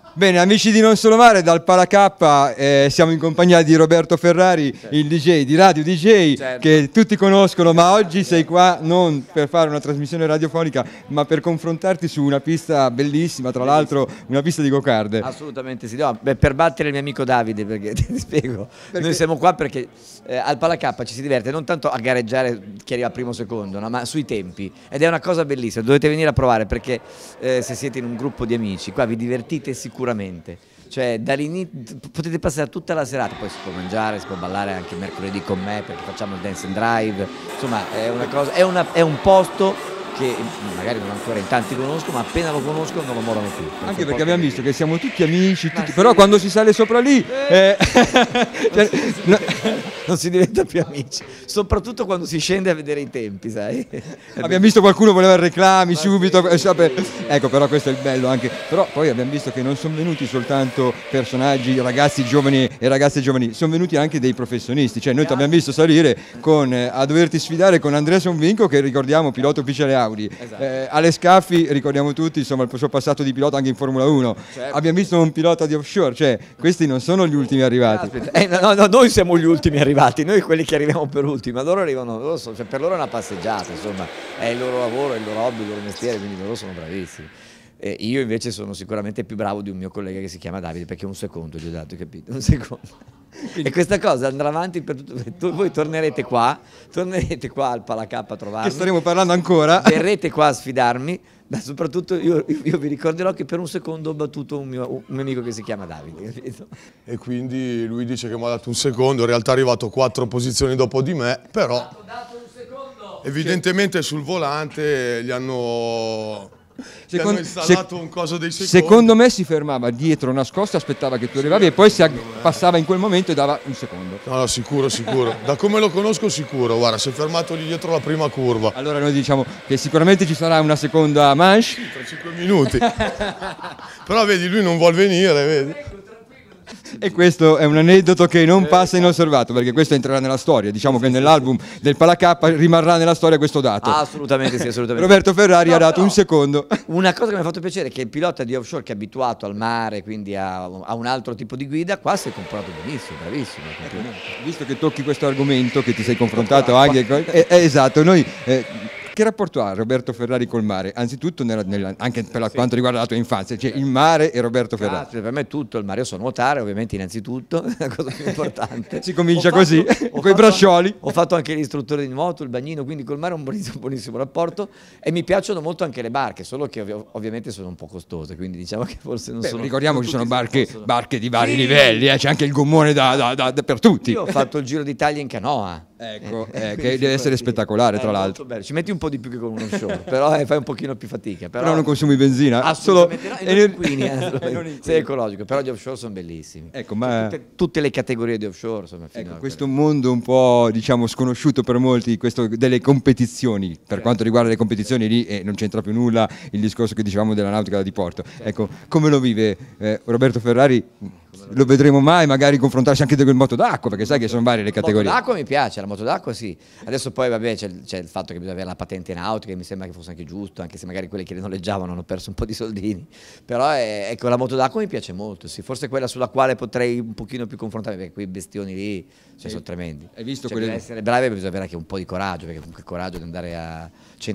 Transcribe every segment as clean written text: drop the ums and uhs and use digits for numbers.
Bene, amici di Non Solo Mare, dal Palacappa siamo in compagnia di Roberto Ferrari, certo, il DJ di Radio DJ, certo, che tutti conoscono, ma oggi sei qua non per fare una trasmissione radiofonica, ma per confrontarti su una pista bellissima, tra l'altro una pista di go-kart. Assolutamente sì, no, per battere il mio amico Davide, perché ti spiego, noi siamo qua perché al Palacappa ci si diverte non tanto a gareggiare chi arriva primo o secondo, no, ma sui tempi, ed è una cosa bellissima, dovete venire a provare perché se siete in un gruppo di amici qua vi divertite sicuramente. Cioè potete passare tutta la serata, poi si può mangiare, si può ballare anche mercoledì con me perché facciamo il dance and drive, insomma è una cosa, è un posto che magari non ancora in tanti conosco, ma appena lo conoscono non lo mollano più. Anche perché abbiamo visto che siamo tutti amici, tutti, però quando si sale sopra lì non si diventa più amici, soprattutto quando si scende a vedere i tempi, sai? Abbiamo visto qualcuno voleva reclami subito, ecco, però questo è il bello anche, però poi abbiamo visto che non sono venuti soltanto personaggi, ragazzi giovani e ragazze giovani, sono venuti anche dei professionisti, cioè noi ti abbiamo visto salire a doverti sfidare con Andrea Sonvinco, che ricordiamo pilota ufficiale Audi. Esatto. Ale Scaffi, ricordiamo tutti, insomma, il suo passato di pilota anche in Formula 1. Certo. Abbiamo visto un pilota di offshore, cioè questi non sono gli ultimi arrivati. No, noi siamo gli ultimi arrivati, noi quelli che arriviamo per ultimi, ma loro arrivano, cioè, per loro è una passeggiata, insomma, è il loro lavoro, è il loro hobby, il loro mestiere, quindi loro sono bravissimi. Io invece sono sicuramente più bravo di un mio collega che si chiama Davide, perché un secondo gli ho dato, capito? Un secondo. E questa cosa andrà avanti per tutto. Voi tornerete qua al Palacappa a trovarmi. Che staremo parlando ancora. Verrete qua a sfidarmi, ma soprattutto io vi ricorderò che per un secondo ho battuto un mio amico che si chiama Davide, capito? E quindi lui dice che mi ha dato un secondo, in realtà è arrivato 4 posizioni dopo di me, però dato un secondo. Evidentemente sul volante gli hanno installato un coso dei secondi. Secondo me si fermava dietro nascosto, aspettava che tu arrivavi e poi passava in quel momento e dava un secondo. No, sicuro. Da come lo conosco sicuro, guarda, si è fermato lì dietro la prima curva. Allora noi diciamo che sicuramente ci sarà una seconda manche. Sì, tra 5 minuti. Però vedi, lui non vuol venire, vedi? E questo è un aneddoto che non passa inosservato, perché questo entrerà nella storia, diciamo che nell'album del Palacappa rimarrà nella storia questo dato. Assolutamente sì, assolutamente. Roberto Ferrari ha dato un secondo. Una cosa che mi ha fatto piacere è che il pilota di offshore, che è abituato al mare, quindi a un altro tipo di guida, qua si è comportato benissimo, bravissimo. Visto che tocchi questo argomento, che ti sei confrontato anche con... esatto, noi... che rapporto ha Roberto Ferrari col mare? Anzitutto anche per quanto riguarda la tua infanzia, cioè il mare e Roberto Ferrari. Per me è tutto il mare, io so nuotare ovviamente innanzitutto, è la cosa più importante. Si comincia così, con i braccioli. Ho fatto anche l'istruttore di nuoto, il bagnino, quindi col mare ho un buonissimo rapporto e mi piacciono molto anche le barche, solo che ovviamente sono un po' costose, quindi diciamo che forse non sono... Ricordiamo che ci sono barche di vari livelli, c'è anche il gommone per tutti. Io ho fatto il Giro d'Italia in canoa. Ecco, che deve essere spettacolare tra l'altro. Ci metti un po' di più che con un offshore, però fai un pochino più fatica. Però non consumi benzina? Assolutamente no, e non inquini, sei ecologico, però gli offshore sono bellissimi. Ecco, ma tutte le categorie di offshore, insomma, ecco, questo mondo un po', diciamo, sconosciuto per molti, questo delle competizioni, per quanto riguarda le competizioni lì non c'entra più nulla il discorso che dicevamo della nautica da diporto. Ecco, come lo vive Roberto Ferrari? Lo vedremo mai magari confrontarsi anche con il moto d'acqua, perché sai che sono varie le categorie. La moto d'acqua mi piace, la moto d'acqua sì. Adesso poi vabbè c'è il fatto che bisogna avere la patente nautica, che mi sembra che fosse anche giusto, anche se magari quelli che le noleggiavano hanno perso un po' di soldini. Però ecco, la moto d'acqua mi piace molto, sì. Forse è quella sulla quale potrei un pochino più confrontarmi, perché quei bestioni lì sono tremendi. Hai visto bisogna essere bravi e bisogna avere anche un po' di coraggio, perché comunque il coraggio di andare a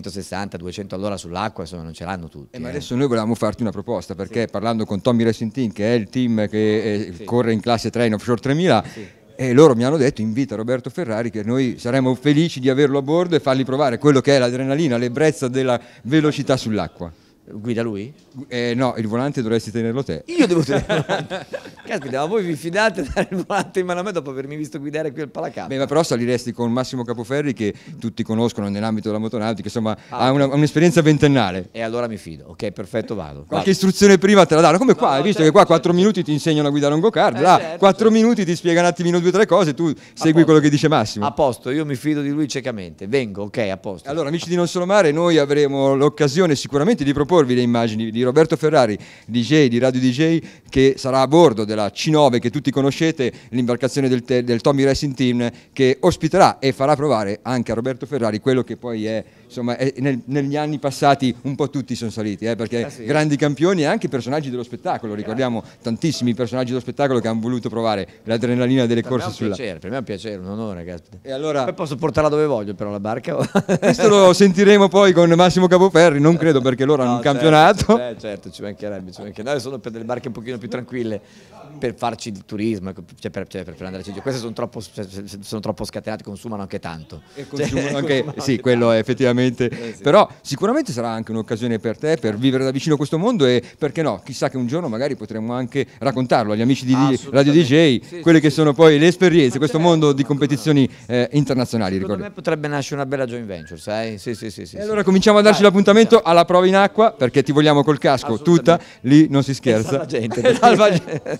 160-200 all'ora sull'acqua, insomma, non ce l'hanno tutti. Ma adesso noi volevamo farti una proposta, perché parlando con Tommy Racing Team, che è il team che corre in classe 3 in Offshore 3000, e loro mi hanno detto: invita Roberto Ferrari, che noi saremmo felici di averlo a bordo e fargli provare quello che è l'adrenalina, l'ebbrezza della velocità sull'acqua. Guida lui? No, il volante dovresti tenerlo te. Io devo tenerlo il volante? Caspita, ma voi vi fidate di dare il volante in mano a me dopo avermi visto guidare qui al Palacappa? Ma però saliresti con Massimo Capoferri, che tutti conoscono nell'ambito della motonautica, insomma ha un'esperienza ventennale. E allora mi fido, ok, perfetto, vado. Qualche istruzione prima te la danno, come qua, hai visto che qua 4 minuti ti insegnano a guidare un go-kart, là 4 minuti ti spiega un attimino 2 o 3 cose, tu segui quello che dice Massimo. A posto, io mi fido di lui ciecamente, vengo, ok, a posto. Allora, amici di Non Solo Mare, noi avremo l'occasione sicuramente di proporvi le immagini di Roberto Ferrari, DJ di Radio DJ, che sarà a bordo della C9, che tutti conoscete, l'imbarcazione del Tommy Racing Team, che ospiterà e farà provare anche a Roberto Ferrari quello che poi è insomma negli anni passati un po' tutti sono saliti, perché sì, grandi campioni e anche personaggi dello spettacolo, ricordiamo tantissimi personaggi dello spettacolo che hanno voluto provare l'adrenalina delle corse sulla... Per me è un piacere, un onore, caspita. E allora... Poi posso portarla dove voglio però la barca. Questo lo sentiremo poi con Massimo Capoferri, non credo, perché loro hanno un campionato. Certo, ci mancherebbe. Noi sono per delle barche un pochino più tranquille, per farci il turismo, cioè per andarci giù. Queste sono troppo scatenate, consumano anche tanto. E consumano anche, sì, quello è effettivamente. Sì. Però sicuramente sarà anche un'occasione per te per vivere da vicino questo mondo e perché no, chissà che un giorno magari potremmo anche raccontarlo agli amici di Radio DJ, sì, quelle che sono poi le esperienze, questo mondo di competizioni internazionali. Secondo me potrebbe nascere una bella joint venture, sai? Sì. E allora cominciamo a darci l'appuntamento alla prova in acqua, perché ti vogliamo col casco tutta, lì non si scherza. Salva gente. Salva gente.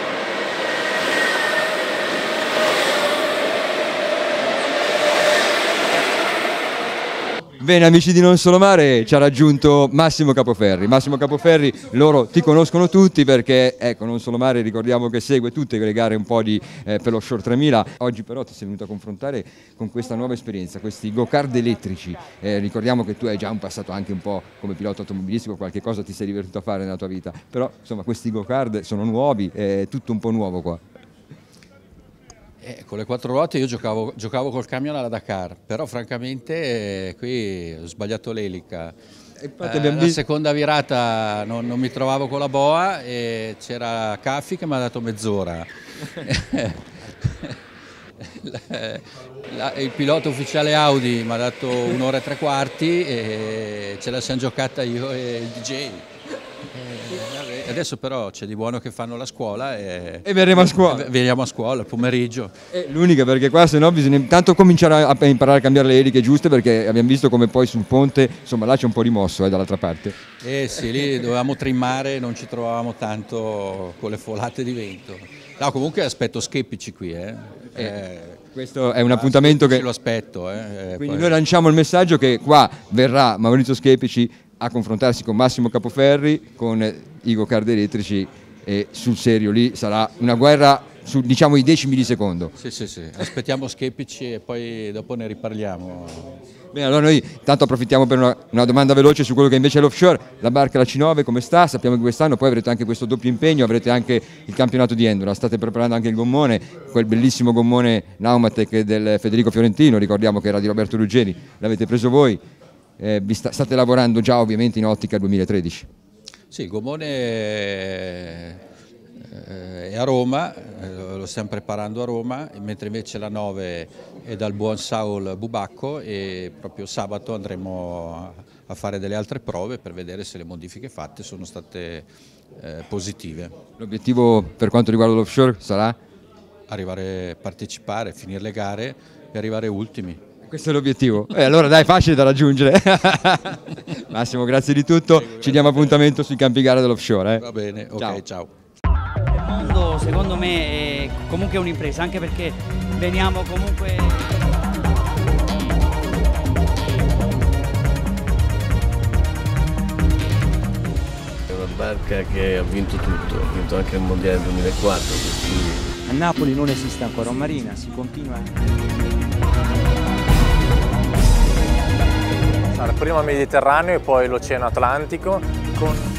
Bene, amici di Non Solo Mare, ci ha raggiunto Massimo Capoferri. Massimo Capoferri, loro ti conoscono tutti perché, ecco, Non Solo Mare ricordiamo che segue tutte le gare un po' per lo Short 3000. Oggi però ti sei venuto a confrontare con questa nuova esperienza, questi go-kart elettrici. Ricordiamo che tu hai già un passato anche un po' come pilota automobilistico, qualche cosa ti sei divertito a fare nella tua vita. Però, insomma, questi go-kart sono nuovi, è tutto un po' nuovo qua. Con le 4 ruote io giocavo col camion alla Dakar, però francamente qui ho sbagliato l'elica. La seconda virata non mi trovavo con la boa e c'era Caffi che mi ha dato mezz'ora. Il pilota ufficiale Audi mi ha dato 1 ora e 3/4 e ce la siamo giocata io e il DJ. Adesso però c'è di buono che fanno la scuola e verremo a scuola. Veniamo a scuola il pomeriggio. È l'unica, perché qua se no bisogna intanto cominciare a imparare a cambiare le eliche giuste, perché abbiamo visto come poi sul ponte, insomma là c'è un po' rimosso dall'altra parte. Sì, lì dovevamo trimmare, non ci trovavamo tanto con le folate di vento. No, comunque aspetto Scheppici qui. Questo è un appuntamento che... lo aspetto. Quindi poi... noi lanciamo il messaggio che qua verrà Maurizio Scheppici a confrontarsi con Massimo Capoferri, con i go-kart elettrici, e sul serio lì sarà una guerra su, diciamo, i decimi di secondo. Sì, aspettiamo Scheppici e poi dopo ne riparliamo. Bene, allora noi tanto approfittiamo per una domanda veloce su quello che invece è l'offshore. La barca, la C9, come sta? Sappiamo che quest'anno poi avrete anche questo doppio impegno, avrete anche il campionato di Endurance, state preparando anche il gommone, quel bellissimo gommone Naumatec del Federico Fiorentino, ricordiamo che era di Roberto Ruggeri, l'avete preso voi. State lavorando già ovviamente in ottica 2013. Sì, il gommone è a Roma, lo stiamo preparando a Roma, mentre invece la 9 è dal buon Saul Bubacco e proprio sabato andremo a fare delle altre prove per vedere se le modifiche fatte sono state positive. L'obiettivo per quanto riguarda l'offshore sarà? Partecipare, finire le gare e arrivare ultimi. Questo è l'obiettivo. Allora dai, facile da raggiungere. Massimo, grazie di tutto. Ci diamo appuntamento sui campi gara dell'offshore. Va bene, ok, ciao. Il mondo secondo me è comunque un'impresa, anche perché veniamo comunque... È una barca che ha vinto tutto, ha vinto anche il Mondiale 2004. A Napoli non esiste ancora un marina, si continua... Prima il Mediterraneo e poi l'Oceano Atlantico con